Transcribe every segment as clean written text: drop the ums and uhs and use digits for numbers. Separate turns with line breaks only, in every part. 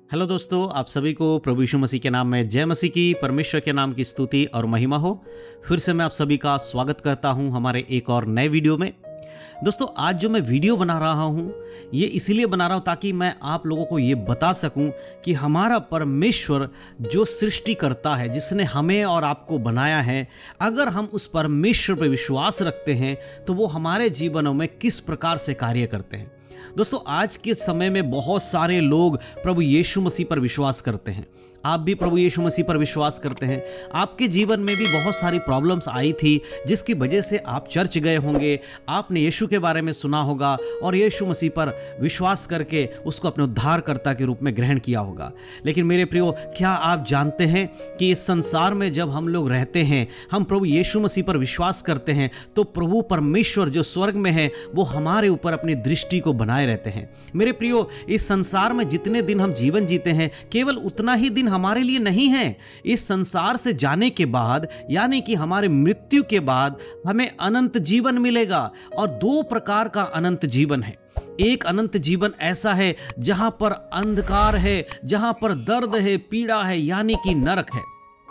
Hello दोस्तों, आप सभी को प्रभु यीशु मसीह के नाम में जय मसीह की। परमेश्वर के नाम की स्तुति और महिमा हो। फिर से मैं आप सभी का स्वागत करता हूं हमारे एक और नए वीडियो में। दोस्तों, आज जो मैं वीडियो बना रहा हूं ये इसलिए बना रहा हूं ताकि मैं आप लोगों को ये बता सकूं कि हमारा परमेश्वर जो सृष्टि करता है, जिसने हमें और आपको बनाया है, अगर हम उस परमेश्वर पर विश्वास रखते हैं तो वो हमारे जीवनों में किस प्रकार से कार्य करते हैं। दोस्तों, आज के समय में बहुत सारे लोग प्रभु यीशु मसीह पर विश्वास करते हैं। आप भी प्रभु यीशु मसीह पर विश्वास करते हैं। आपके जीवन में भी बहुत सारी प्रॉब्लम्स आई थी जिसकी वजह से आप चर्च गए होंगे, आपने यीशु के बारे में सुना होगा और यीशु मसीह पर विश्वास करके उसको अपने उद्धारकर्ता के रूप में ग्रहण किया होगा। लेकिन मेरे प्रियो, क्या आप जानते हैं कि इस संसार में जब हम लोग रहते हैं, हम प्रभु यीशु मसीह पर विश्वास करते हैं तो प्रभु परमेश्वर जो स्वर्ग में है वो हमारे ऊपर अपनी दृष्टि को बनाए रहते हैं। मेरे प्रियो, इस संसार में जितने दिन हम जीवन जीते हैं केवल उतना ही दिन हमारे लिए नहीं है। इस संसार से जाने के बाद, यानी कि हमारे मृत्यु के बाद, हमें अनंत जीवन मिलेगा। और दो प्रकार का अनंत जीवन है। एक अनंत जीवन ऐसा है जहां पर अंधकार है, जहां पर दर्द है, पीड़ा है, यानी कि नरक है।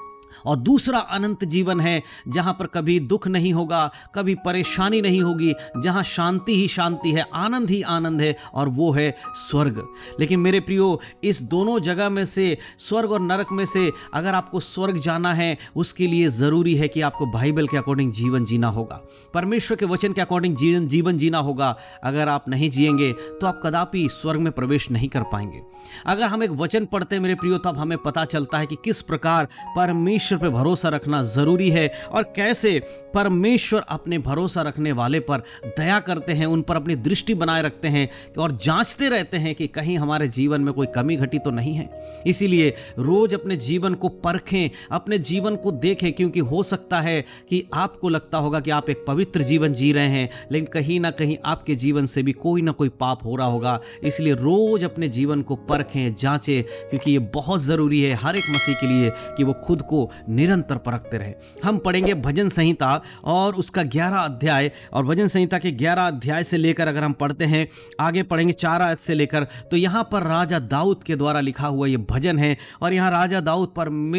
और दूसरा अनंत जीवन है जहां पर कभी दुख नहीं होगा, कभी परेशानी नहीं होगी, जहां शांति ही शांति है, आनंद ही आनंद है, और वो है स्वर्ग। लेकिन मेरे प्रियो, इस दोनों जगह में से, स्वर्ग और नरक में से, अगर आपको स्वर्ग जाना है उसके लिए ज़रूरी है कि आपको बाइबल के अकॉर्डिंग जीवन जीना होगा, परमेश्वर के वचन के अकॉर्डिंग जीवन जीना होगा। अगर आप नहीं जिएंगे तो आप कदापि स्वर्ग में प्रवेश नहीं कर पाएंगे। अगर हम एक वचन पढ़ते हैं मेरे प्रियो, तब हमें पता चलता है कि किस प्रकार परमेश्वर पे भरोसा रखना जरूरी है और कैसे परमेश्वर अपने भरोसा रखने वाले पर दया करते हैं, उन पर अपनी दृष्टि बनाए रखते हैं और जांचते रहते हैं कि कहीं हमारे जीवन में कोई कमी घटी तो नहीं है। इसीलिए रोज अपने जीवन को परखें, अपने जीवन को देखें, क्योंकि हो सकता है कि आपको लगता होगा कि आप एक पवित्र जीवन जी रहे हैं, लेकिन कहीं ना कहीं आपके जीवन से भी कोई ना कोई पाप हो रहा होगा। इसलिए रोज अपने जीवन को परखें, जांचें, क्योंकि ये बहुत जरूरी है हर एक मसीह के लिए कि वो खुद को निरंतर परखते रहे। हम पढ़ेंगे भजन संहिता और उसका 11 अध्याय, और भजन संहिता के 11 अध्याय से लेकर अगर हम पढ़ते हैं, आगे पढ़ेंगे 4 आयत से लेकर, तो यहां पर राजा दाऊद के द्वारा लिखा हुआ ये भजन है। और यहां राजा दाऊद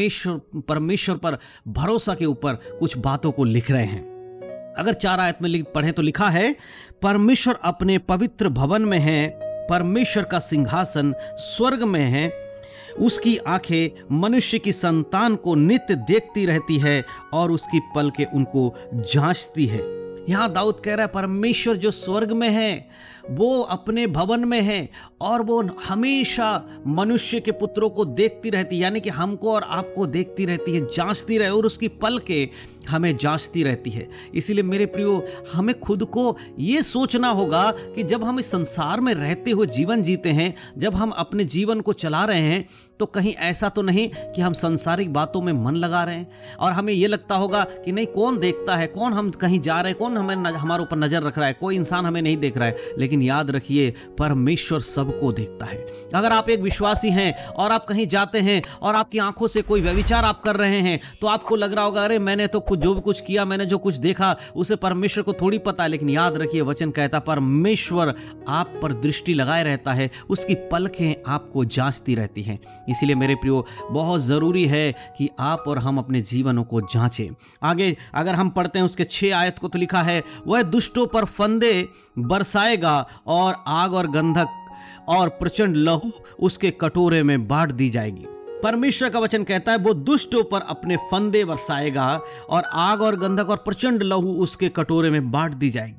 परमेश्वर पर भरोसा के ऊपर कुछ बातों को लिख रहे हैं। अगर 4 आयत में पढ़ें तो लिखा है, परमेश्वर अपने पवित्र भवन में है, परमेश्वर का सिंहासन स्वर्ग में है, उसकी आंखें मनुष्य की संतान को नित्य देखती रहती है और उसकी पलकें उनको जांचती है। यहां दाऊद कह रहा है परमेश्वर जो स्वर्ग में है वो अपने भवन में है और वो हमेशा मनुष्य के पुत्रों को देखती रहती है, यानी कि हमको और आपको देखती रहती है, जांचती रहे, और उसकी पलकें हमें जांचती रहती है। इसीलिए मेरे प्रियो, हमें खुद को ये सोचना होगा कि जब हम इस संसार में रहते हुए जीवन जीते हैं, जब हम अपने जीवन को चला रहे हैं, तो कहीं ऐसा तो नहीं कि हम सांसारिक बातों में मन लगा रहे हैं और हमें ये लगता होगा कि नहीं, कौन देखता है, कौन हम कहीं जा रहे हैं, कौन हमारे ऊपर नजर रख रहा है, कोई इंसान हमें नहीं देख रहा है। लेकिन याद रखिए, परमेश्वर सबको देखता है। अगर आप एक विश्वासी हैं और आप कहीं जाते हैं और आपकी आंखों से कोई व्यभिचार आप कर रहे हैं, तो आपको लग रहा होगा अरे मैंने तो जो कुछ किया, मैंने जो कुछ देखा, उसे परमेश्वर को थोड़ी पता है। लेकिन याद रखिए, वचन कहता परमेश्वर आप पर दृष्टि लगाए रहता है, उसकी पलकें आपको जांचती रहती हैं। इसलिए मेरे प्रियो, बहुत जरूरी है कि आप और हम अपने जीवनों को जांचें। आगे अगर हम पढ़ते हैं उसके 6 आयत को, तो लिखा है, वह दुष्टों पर फंदे बरसाएगा और आग और गंधक और प्रचंड लहू उसके कटोरे में बांट दी जाएगी। परमेश्वर का वचन कहता है वो दुष्टों पर अपने फंदे बरसाएगा और आग और गंधक और प्रचंड लहू उसके कटोरे में बांट दी जाएगी।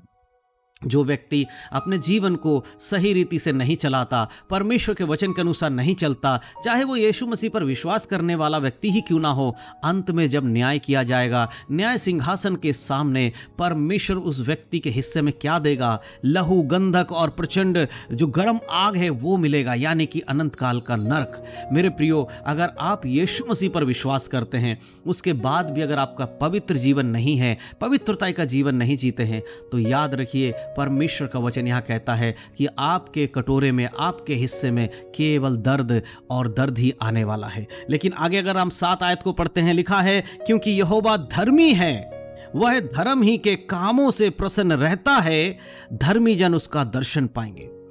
जो व्यक्ति अपने जीवन को सही रीति से नहीं चलाता, परमेश्वर के वचन के अनुसार नहीं चलता, चाहे वो यीशु मसीह पर विश्वास करने वाला व्यक्ति ही क्यों ना हो, अंत में जब न्याय किया जाएगा, न्याय सिंहासन के सामने परमेश्वर उस व्यक्ति के हिस्से में क्या देगा? लहू, गंधक और प्रचंड जो गर्म आग है वो मिलेगा, यानी कि अनंत काल का नरक। मेरे प्रियो, अगर आप यीशु मसीह पर विश्वास करते हैं, उसके बाद भी अगर आपका पवित्र जीवन नहीं है, पवित्रता का जीवन नहीं जीते हैं, तो याद रखिए, परमेश्वर का वचन यहाँ कहता है कि आपके कटोरे में, आपके हिस्से में केवल दर्द और दर्द ही आने वाला है। लेकिन आगे अगर हम 7 आयत को पढ़ते हैं, लिखा है, क्योंकि यहोवा धर्मी है, वह धर्म ही के कामों से प्रसन्न रहता है, धर्मी जन उसका दर्शन पाएंगे।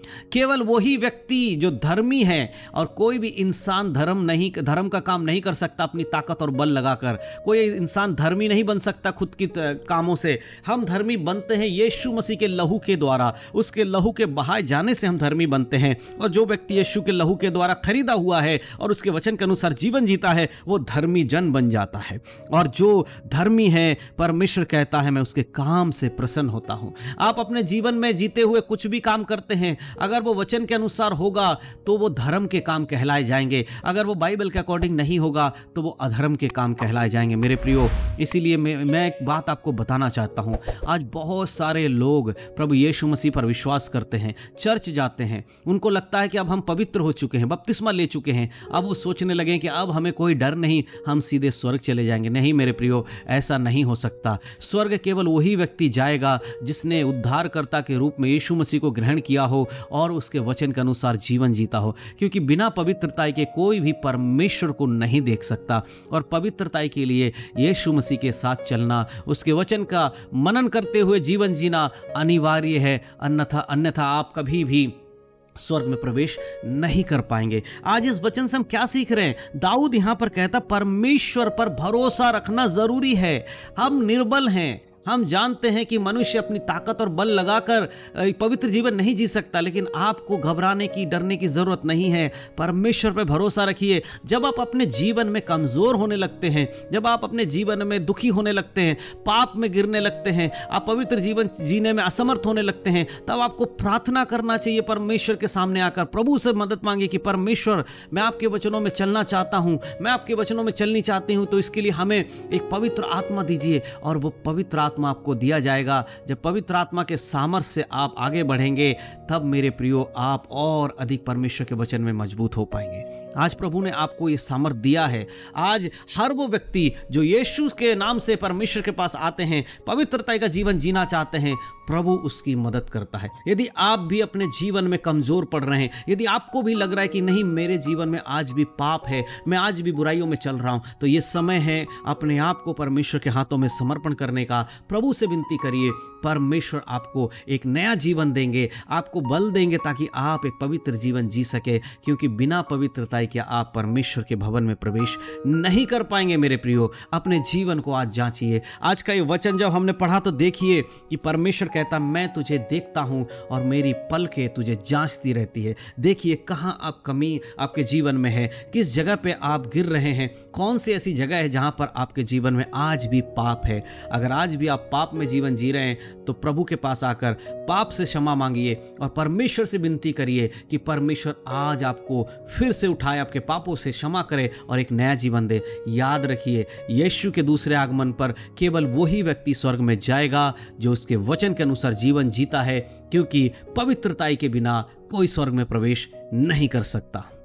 केवल वही व्यक्ति जो धर्मी है, और कोई भी इंसान धर्म का काम नहीं कर सकता अपनी ताकत और बल लगाकर। कोई इंसान धर्मी नहीं बन सकता खुद की कामों से। हम धर्मी बनते हैं यीशु मसीह के लहू के द्वारा, उसके लहू के बहाए जाने से हम धर्मी बनते हैं। और जो व्यक्ति यीशु के लहू के द्वारा खरीदा हुआ है और उसके वचन के अनुसार जीवन जीता है, वो धर्मी जन बन जाता है। और जो धर्मी है, परमेश्वर कहता है मैं उसके काम से प्रसन्न होता हूं। आप अपने जीवन में जीते हुए कुछ भी काम करते हैं, अगर वो वचन के अनुसार होगा तो वो धर्म के काम कहलाए जाएंगे। अगर वो बाइबल के अकॉर्डिंग नहीं होगा तो वो अधर्म के काम कहलाए जाएंगे मेरे प्रियो। इसीलिए मैं एक बात आपको बताना चाहता हूं। आज बहुत सारे लोग प्रभु यीशु मसीह पर विश्वास करते हैं, चर्च जाते हैं, उनको लगता है कि अब हम पवित्र हो चुके हैं, बपतिस्मा ले चुके हैं, अब वो सोचने लगे कि अब हमें कोई डर नहीं, हम सीधे स्वर्ग चले जाएंगे। नहीं मेरे प्रियो, ऐसा नहीं हो सकता। स्वर्ग केवल वही व्यक्ति जाएगा जिसने उद्धारकर्ता के रूप में यीशु मसीह को ग्रहण किया हो और उसके वचन के अनुसार जीवन जीता हो। क्योंकि बिना पवित्रता के कोई भी परमेश्वर को नहीं देख सकता। और पवित्रता के लिए यीशु मसीह के साथ चलना, उसके वचन का मनन करते हुए जीवन जीना अनिवार्य है। अन्यथा आप कभी भी स्वर्ग में प्रवेश नहीं कर पाएंगे। आज इस वचन से हम क्या सीख रहे हैं? दाऊद यहां पर कहता परमेश्वर पर भरोसा रखना जरूरी है। हम निर्बल हैं, हम जानते हैं कि मनुष्य अपनी ताकत और बल लगाकर पवित्र जीवन नहीं जी सकता, लेकिन आपको घबराने की, डरने की जरूरत नहीं है। परमेश्वर पर भरोसा रखिए। जब आप अपने जीवन में कमजोर होने लगते हैं, जब आप अपने जीवन में दुखी होने लगते हैं, पाप में गिरने लगते हैं, आप पवित्र जीवन जीने में असमर्थ होने लगते हैं, तब आपको प्रार्थना करना चाहिए परमेश्वर के सामने आकर। प्रभु से मदद मांगे कि परमेश्वर, मैं आपके वचनों में चलना चाहता हूं, मैं आपके वचनों में चलनी चाहती हूं, तो इसके लिए हमें एक पवित्र आत्मा दीजिए। और वो पवित्र आत्मा आपको दिया जाएगा। जब पवित्र आत्मा के सामर्थ्य से आप आगे बढ़ेंगे, तब मेरे प्रियो आप और अधिक परमेश्वर के वचन में मजबूत हो पाएंगे। आज प्रभु ने आपको ये सामर्थ्य दिया है। आज हर वो व्यक्ति जो यीशु के नाम से परमेश्वर के पास आते हैं, पवित्रता का जीवन जीना चाहते हैं, प्रभु उसकी मदद करता है। यदि आप भी अपने जीवन में कमजोर पड़ रहे हैं, यदि आपको भी लग रहा है कि नहीं मेरे जीवन में आज भी पाप है, मैं आज भी बुराइयों में चल रहा हूं, तो ये समय है अपने आप को परमेश्वर के हाथों में समर्पण करने का। प्रभु से विनती करिए, परमेश्वर आपको एक नया जीवन देंगे, आपको बल देंगे ताकि आप एक पवित्र जीवन जी सके। क्योंकि बिना पवित्रता के आप परमेश्वर के भवन में प्रवेश नहीं कर पाएंगे। मेरे प्रियो, अपने जीवन को आज जांचिए। आज का ये वचन जब हमने पढ़ा तो देखिए कि परमेश्वर कहता मैं तुझे देखता हूं और मेरी पलकें तुझे जांचती रहती है। देखिए कहां आप कमी आपके जीवन में है, किस जगह पे आप गिर रहे हैं, कौन सी ऐसी जगह है जहां पर आपके जीवन में आज भी पाप है। अगर आज भी आप पाप में जीवन जी रहे हैं तो प्रभु के पास आकर पाप से क्षमा मांगिए और परमेश्वर से विनती करिए कि परमेश्वर आज आपको फिर से उठाए, आपके पापों से क्षमा करे और एक नया जीवन दे। याद रखिए, यीशु के दूसरे आगमन पर केवल वही व्यक्ति स्वर्ग में जाएगा जो उसके वचन के अनुसार जीवन जीता है, क्योंकि पवित्रता के बिना कोई स्वर्ग में प्रवेश नहीं कर सकता।